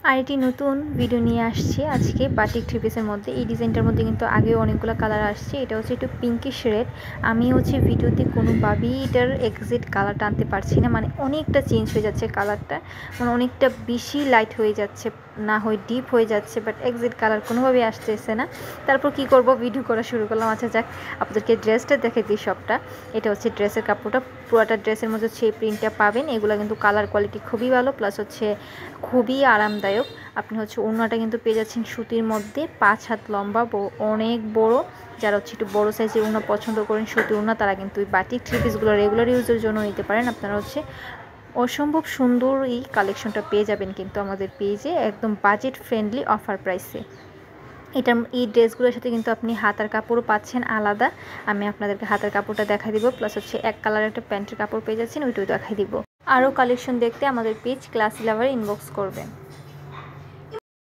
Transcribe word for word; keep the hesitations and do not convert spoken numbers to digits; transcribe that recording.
আরেকটি নতুন ভিডিও নিয়ে আসছি আজকে বাটিক থ্রি পিসের মধ্যে। এই ডিজাইনটার মধ্যে কিন্তু আগেও অনেকগুলো কালার আসছে। এটা হচ্ছে একটু পিঙ্কিশ রেড। আমি হচ্ছে ভিডিওতে কোনোভাবেই এটার এক্সাক্ট কালারটা আনতে পারছি না, মানে অনেকটা চেঞ্জ হয়ে যাচ্ছে কালারটা, মানে অনেকটা বেশি লাইট হয়ে যাচ্ছে, না হয় ডিপ হয়ে যাচ্ছে, বাট এক্সাক্ট কালার কোনোভাবেই আসতেছে না। তারপর কি করব, ভিডিও করা শুরু করলাম। আচ্ছা যাক, আপনাদেরকে ড্রেসটা দেখে দিই সবটা। এটা হচ্ছে ড্রেসের কাপড়টা, পুরোটা ড্রেসের মধ্যে হচ্ছে এই প্রিন্টটা পাবেন। এগুলো কিন্তু কালার কোয়ালিটি খুবই ভালো, প্লাস হচ্ছে খুবই আরামদায়ক। আপনি হচ্ছে ওড়নাটা কিন্তু পেয়ে যাচ্ছেন সুতির মধ্যে, পাঁচ হাত লম্বা, অনেক বড়। যারা হচ্ছে একটু বড়ো সাইজের ওড়না পছন্দ করেন, সুতি ওড়না, তারা কিন্তু এই বাটিক থ্রি পিসগুলো রেগুলার ইউজের জন্য নিতে পারেন। আপনারা হচ্ছে অসম্ভব সুন্দর এই কালেকশনটা পেয়ে যাবেন কিন্তু আমাদের পেজে, একদম বাজেট ফ্রেন্ডলি অফার প্রাইসে। এটা এই ড্রেসগুলোর সাথে কিন্তু আপনি হাতার কাপড়ও পাচ্ছেন আলাদা। আমি আপনাদেরকে হাতার কাপড়টা দেখাই দিব, প্লাস হচ্ছে এক কালারের একটা প্যান্টের কাপড় পেয়ে যাচ্ছেন, ওইটাও দেখাই দিব। আরও কালেকশন দেখতে আমাদের পেজ ক্লাসি লাভারে ইনবক্স করবেন।